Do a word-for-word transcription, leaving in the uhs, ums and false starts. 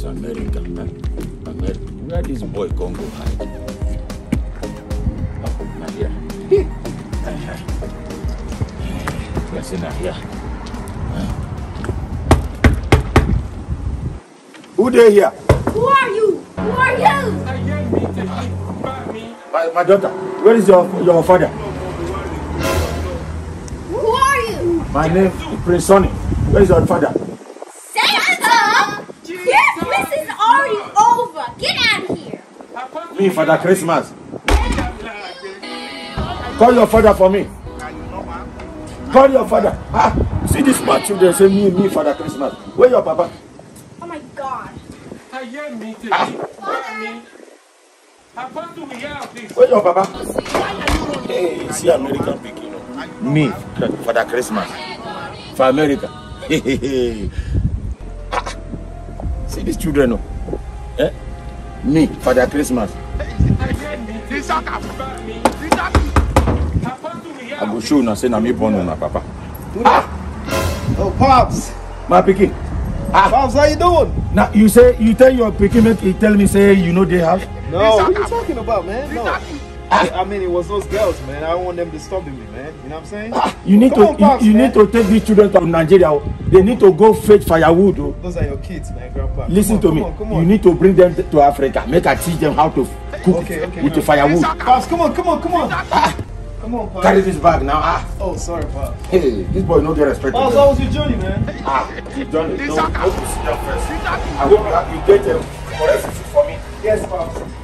America. America. Where this boy Congo hide? Oh, not here. Yes, not here. Who they here? Who are you? Who are you? My, my daughter. Where is your your father? Who are you? My name is Prince Sonny. Where is your father? Santa! Your Christmas is already over. Get out of here. Me, Father Christmas. Call your father for me. Call your father. Ah, see this smart children say me, me, Father Christmas. Where your papa? Oh my God. Ah. Where your papa? Hey, see American picking. Me, Father Christmas. For America. Ah. See these children. No? Eh? Me, Father Christmas. I go show you say na me born na papa. Ah. Oh, Pops. My pikin. Ah. Pops, how you doing? Now you say you tell your pikin make he tell me say you know they have. No, what are you talking about, man? No. I, I mean, it was those girls, man. I don't want them disturbing me, man. You know what I'm saying? Ah, you need Come to on, Pops, you, you man. need to take these children to Nigeria. They need to go fetch firewood. Oh. Those are your kids, man, Grandpa. Listen come on, to me. Come on, come on. You need to bring them to Africa. Make I teach them how to cook Okay, okay, with the no. firewood. Pops, come on, come on, come on. Ah, Come on, Pops. carry this bag now. Ah, Oh, sorry, Pops. hey, this boy no get respect. Pops, how was your journey, man? Ah, you done it. No, no, sit down first. I hope you get them correct food for me. Yes, Pops.